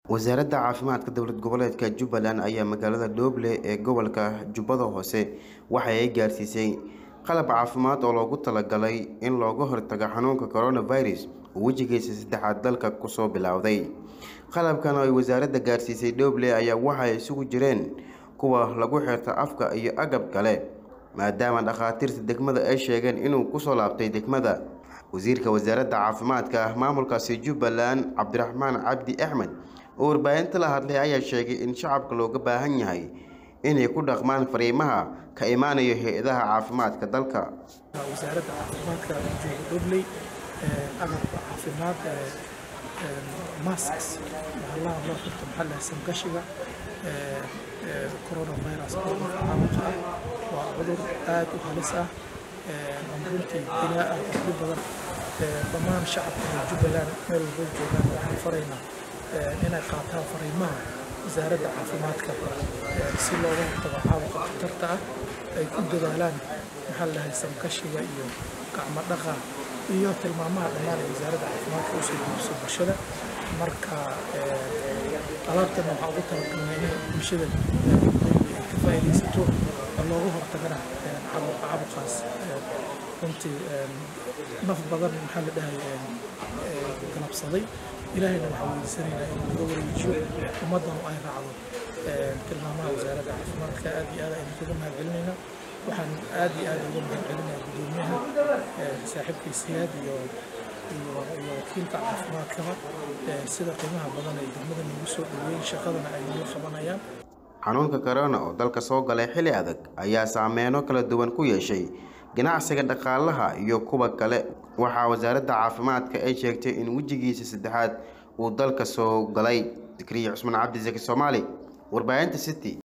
wasaaradda caafimaadka dowlad goboleedka Jubbaland ayaa magaalada Dooble ee gobolka Jubbada Hoose waxa ay gaarsiisay qalab caafimaad oo loogu talagalay in looga hortago xanuunka coronavirus oo wajigiisa saddexaad dalka ku soo bilowday. qalabkan oo ay wasaaradda gaarsiisay Dooble ayaa waxa ay isugu jireen kuwa lagu xirto afka iyo agab kale maadaama dhakhaatiirta degmada ay sheegeen inuu ku soo laabtay degmada. wasiirka wasaaradda caafimaadka maamulkaasi Jubbaland Cabdiraxmaan Cabdi Axmed oo warbaahinta la hadlay ayaa sheegay in shacabka looga baahan yahay inay ku dhaqmaan fariimaha ka imaanaya hay'adaha caafimaadka dalka. wasaaradda caafimaadka Dooble agabka caafimaad masks loo xirto maxaa sanqashiga coronavirus waa cudur aad u halis ah runtii dilaa ah oo badan dhammaan shacabka Jubbaland meel walba joogaan waxaan faraynaa inay qaataan fariimaha wasaaradda caafimaadka si looga hortago caabuqa khatarta ah ay ku dadaalaan sanqashiga iyo gacmo dhaqa iyo tilmaamaha dhammaan ee wasaaradda caafimaadka u soo gudbiso bulshada. marka alaabtan waxaa ugu talagalnay in bulshada ka faa'iidaysato looga hortagana caabuqaas runtii naf badan galabsaday. ilaahayna waxaan weydiisanaynaa in laga wareejiyo ummaddan ay raacdo tilmaamaha wasaaradda caafimaadka. aad iyo aad ayaan uga mahadcelinaynaa. waxaan aad iyo aad uga mahadcelinayaa gudoomiyaha saaxiibkii Siyaad iyo wakiilka caafimaadkaba sida qiimaha badan ay degmada nagu soo dhaweeyeen shaqadana ay nala qabanayaan. xanuunka corona oo dalka soo galay xilli adag ayaa saameeno kala duwan ku yeeshay ganacsiga dhaqaalaha iyo kuwa kale. waxaa wasaaradda caafimaadka ay sheegtay in wajigiisa saddexaad uu dalka soo galay. Zikriya Cusman Cabdi Zaki Soomaali, warbaahinta City.